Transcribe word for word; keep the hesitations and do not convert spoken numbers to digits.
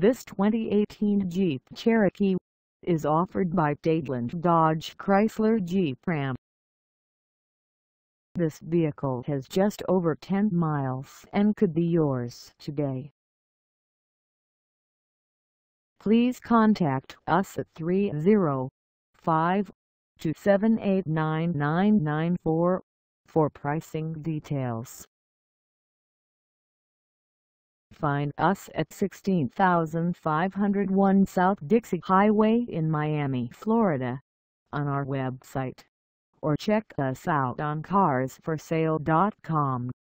This twenty eighteen Jeep Cherokee is offered by Dadeland Dodge Chrysler Jeep Ram. This vehicle has just over ten miles and could be yours today. Please contact us at three oh five, two seven eight, nine nine nine four for pricing details. Find us at sixteen thousand five hundred one South Dixie Highway in Miami, Florida, on our website, or check us out on cars for sale dot com.